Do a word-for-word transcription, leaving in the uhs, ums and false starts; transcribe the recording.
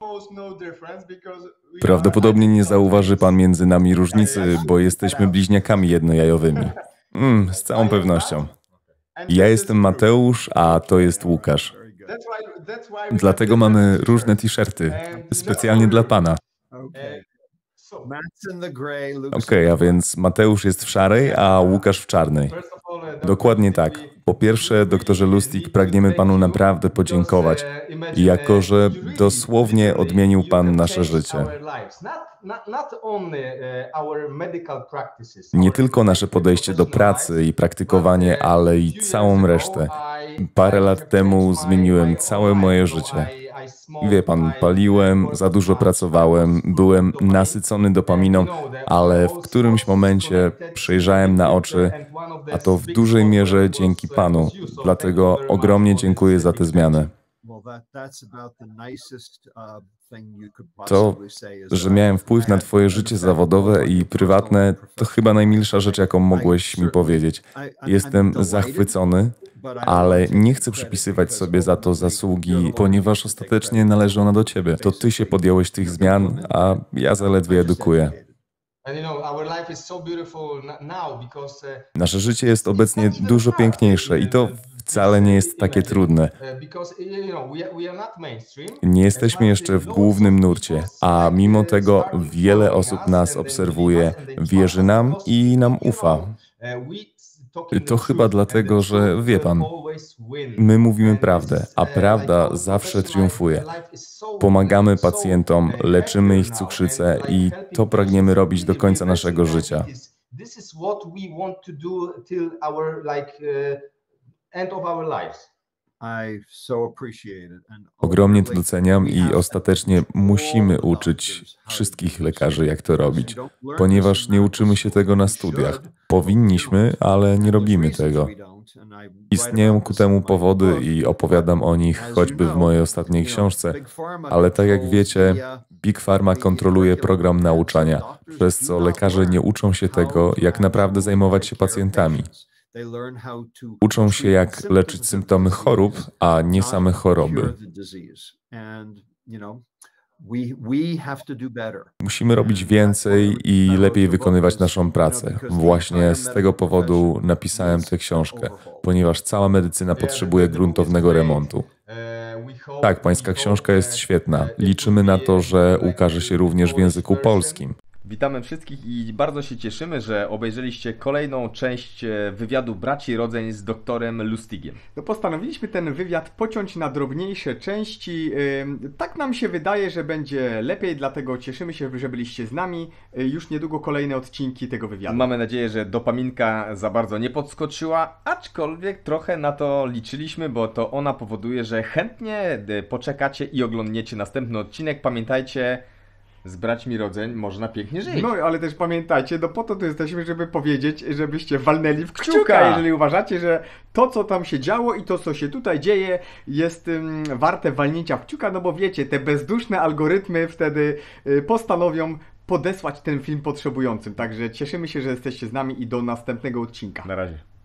Prawdopodobnie nie zauważy pan między nami różnicy, bo jesteśmy bliźniakami jednojajowymi. Mm, z całą pewnością. Ja jestem Mateusz, a to jest Łukasz. Dlatego mamy różne t-shirty, specjalnie dla pana. Okej, a więc Mateusz jest w szarej, a Łukasz w czarnej. Dokładnie tak. Po pierwsze, doktorze Lustig, pragniemy panu naprawdę podziękować, jako że dosłownie odmienił pan nasze życie. Nie tylko nasze podejście do pracy i praktykowanie, ale i całą resztę. Parę lat temu zmieniłem całe moje życie. Wie pan, paliłem, za dużo pracowałem, byłem nasycony dopaminą, ale w którymś momencie przejrzałem na oczy, a to w dużej mierze dzięki panu. Dlatego ogromnie dziękuję za tę zmianę. To, że miałem wpływ na twoje życie zawodowe i prywatne, to chyba najmilsza rzecz, jaką mogłeś mi powiedzieć. Jestem zachwycony, ale nie chcę przypisywać sobie za to zasługi, ponieważ ostatecznie należy ona do ciebie. To ty się podjąłeś tych zmian, a ja zaledwie edukuję. Nasze życie jest obecnie dużo piękniejsze i to wcale nie jest takie trudne. Nie jesteśmy jeszcze w głównym nurcie, a mimo tego wiele osób nas obserwuje, wierzy nam i nam ufa. To chyba dlatego, że wie pan, my mówimy prawdę, a prawda zawsze triumfuje. Pomagamy pacjentom, leczymy ich cukrzycę i to pragniemy robić do końca naszego życia. Ogromnie to doceniam i ostatecznie musimy uczyć wszystkich lekarzy, jak to robić, ponieważ nie uczymy się tego na studiach. Powinniśmy, ale nie robimy tego. Istnieją ku temu powody i opowiadam o nich choćby w mojej ostatniej książce, ale tak jak wiecie, Big Pharma kontroluje program nauczania, przez co lekarze nie uczą się tego, jak naprawdę zajmować się pacjentami. Uczą się, jak leczyć symptomy chorób, a nie same choroby. Musimy robić więcej i lepiej wykonywać naszą pracę. Właśnie z tego powodu napisałem tę książkę, ponieważ cała medycyna potrzebuje gruntownego remontu. Tak, pańska książka jest świetna. Liczymy na to, że ukaże się również w języku polskim. Witamy wszystkich i bardzo się cieszymy, że obejrzeliście kolejną część wywiadu braci rodzeń z doktorem Lustigiem. No postanowiliśmy ten wywiad pociąć na drobniejsze części. Tak nam się wydaje, że będzie lepiej, dlatego cieszymy się, że byliście z nami. Już niedługo kolejne odcinki tego wywiadu. Mamy nadzieję, że dopaminka za bardzo nie podskoczyła, aczkolwiek trochę na to liczyliśmy, bo to ona powoduje, że chętnie poczekacie i oglądniecie następny odcinek. Pamiętajcie, z braćmi rodzeń można pięknie żyć. No, ale też pamiętajcie, no po to tu jesteśmy, żeby powiedzieć, żebyście walnęli w kciuka, kciuka. Jeżeli uważacie, że to, co tam się działo i to, co się tutaj dzieje, jest um, warte walnięcia w kciuka, no bo wiecie, te bezduszne algorytmy wtedy y, postanowią podesłać ten film potrzebującym. Także cieszymy się, że jesteście z nami i do następnego odcinka. Na razie.